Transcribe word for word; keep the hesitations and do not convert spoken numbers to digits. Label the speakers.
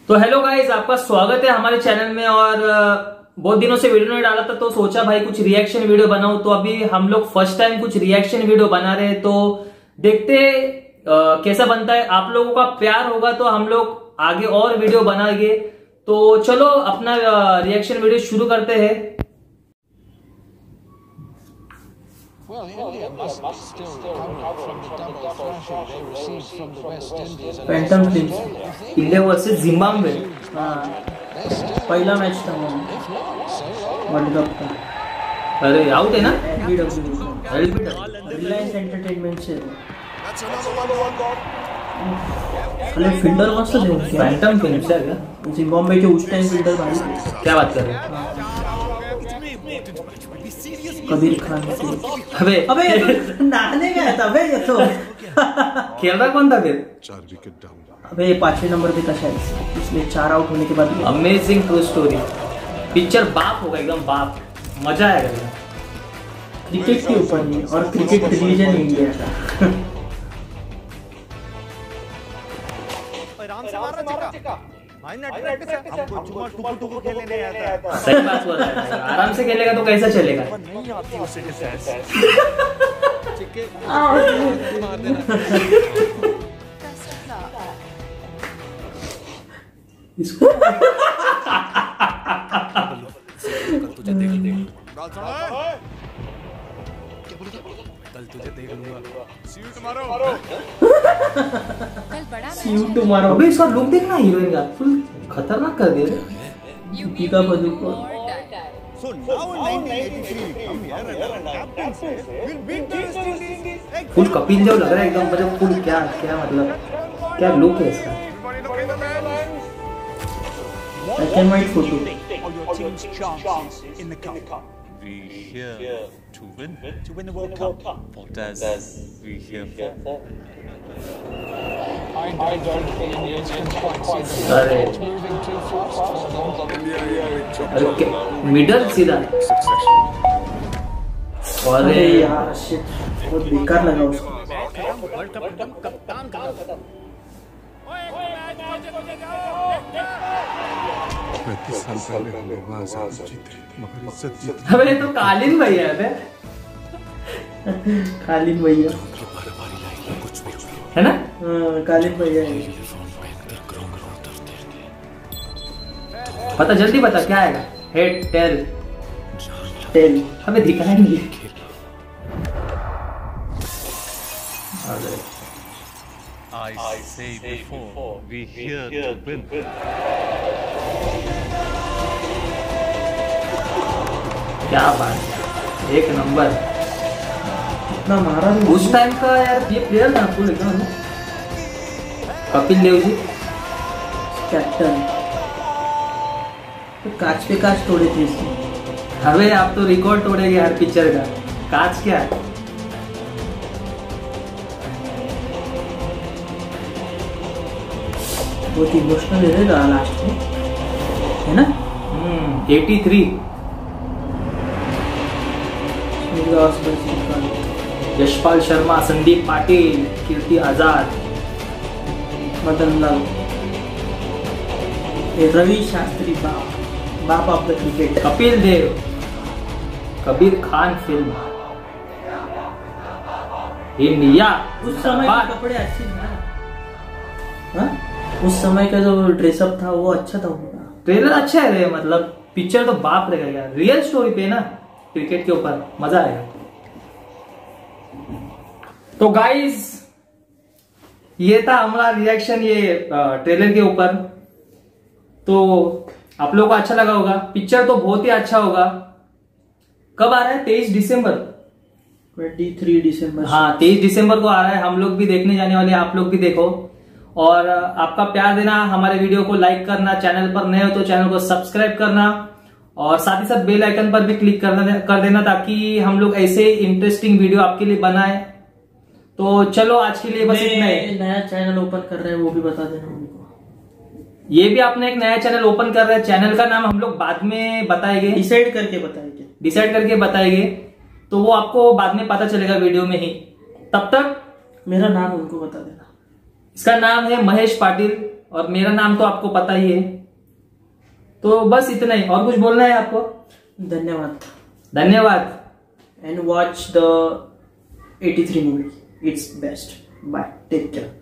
Speaker 1: तो hello guys, आपका स्वागत है हमारे चैनल में। और बहुत दिनों से वीडियो नहीं डाला था तो सोचा भाई कुछ रिएक्शन वीडियो बनाऊं। तो अभी हम लोग फर्स्ट टाइम कुछ रिएक्शन वीडियो बना रहे हैं, तो देखते हैं कैसा बनता है। आप लोगों का प्यार होगा तो हम लोग आगे और वीडियो बनाएंगे। तो चलो अपना रिएक्शन वीडियो शुरू करते हैं।
Speaker 2: Well, India must be still recovering from the double thrashing they received from the West Indies.
Speaker 1: Phantom Films India versus Zimbabwe. पहला मैच था वर्ल्ड कप का। अरे आउट है ना? रिलायंस एंटरटेनमेंट से अरे फील्डर मस्त थे। फैंटम फिल्म्स है क्या? जिम्बाब्वे के उस टाइम फील्डर भाई। क्या बात कर रहे हैं? कबीर खान। अबे अबे नहाने गया था बे ये तो। खेल रहा कौन था फिर? चार विकेट डाउन। अबे पांचवें नंबर पे था शायद, इसलिए चार आउट होने के बाद। Amazing true story. पिक्चर बाप होगा एकदम बाप, मजा आएगा। क्रिकेट के ऊपर नहीं, और क्रिकेट रिलीजन इंडिया का। सही बात बोल रहा है। आराम से खेलेगा तो कैसा चलेगा? इसको तुझे देख देख कल तुझे देख लूंगा। सीट मारो कल बड़ा सीट मारो। अबे इसका लुक देखना हीरोइन का, फुल खतरनाक कर दिया यूपी का बंदूक। So now in nineteen eighty-three, come here and captain says we'll beat the West Indies. Full Kapil Dev लग रहा है एकदम, मतलब फुल क्या क्या मतलब क्या लुक है इसका। I can wait for two. Your team's chance in the cup. We here to win to win the World Cup. What does we here for? I don't think Indians can quite see that. It's moving too fast. अरे middle सीधा। अरे यार shit, बहुत बेकार लगा उसको। World cup खत्म, कप्तान खत्म।
Speaker 3: पैंतीस साल पहले हम लोग आजाद जीते मगर इज्जत जीती।
Speaker 1: अबे तो कालीन भैया है बे। कालीन भैया है ना? हाँ कालीन भैया है। पता जल्दी बता क्या आएगा? हेड टेल टेल हमें दिखाया नहीं।
Speaker 4: I say before we here to win.
Speaker 1: क्या बात, एक नंबर। इतना मारा उस टाइम का यार, ये प्लेयर ना फुल एकदम। कपिल देव जी कैप्टन, तो कांच पे कांच तोड़े थे इसमें। अबे आप तो रिकॉर्ड तोड़ेंगे हर पिक्चर का। कांच क्या है? बहुत इमोशनल है ना लास्ट में, है ना? हम्म तिरासी। यशपाल शर्मा, संदीप पाटिल, कीर्ति आजाद, मदन लाल, रवि शास्त्री, बाप बाप of the cricket, Kapil Dev, Kabir Khan film India. उस समय के कपड़े अच्छे थे ना? उस समय का जो ड्रेसअप था वो अच्छा था। ट्रेलर अच्छा है रे, मतलब पिक्चर तो बाप रहेगा यार। रियल स्टोरी पे ना, क्रिकेट के ऊपर मजा आएगा। तो गाइस ये था हमारा रिएक्शन ये ट्रेलर के ऊपर। तो आप लोगों को अच्छा लगा होगा। पिक्चर तो बहुत ही अच्छा होगा। कब आ रहा है? तेईस दिसंबर। तेईस दिसंबर। हाँ तेईस दिसंबर को आ रहा है। हम लोग भी देखने जाने वाले, आप लोग भी देखो। और आपका प्यार देना, हमारे वीडियो को लाइक करना, चैनल पर नए हो तो चैनल को सब्सक्राइब करना, और साथ ही साथ बेल आइकन पर भी क्लिक करना कर देना, ताकि हम लोग ऐसे इंटरेस्टिंग वीडियो आपके लिए बनाए। तो चलो आज के लिए बस इतना ही। नया चैनल ओपन कर रहे हैं वो भी बता देना हमको। ये भी आपने एक नया चैनल ओपन कर रहे हैं। चैनल का नाम हम लोग बाद में बताएंगे, डिसाइड करके बताएंगे डिसाइड करके बताएंगे तो वो आपको बाद में पता चलेगा वीडियो में ही। तब तक मेरा नाम उनको बता देना। इसका नाम है महेश पाटिल और मेरा नाम तो आपको पता ही है। तो बस इतना ही, और कुछ बोलना है आपको?
Speaker 5: धन्यवाद।
Speaker 1: धन्यवाद।
Speaker 5: And watch the eighty-three movie. It's best. Bye. Take care.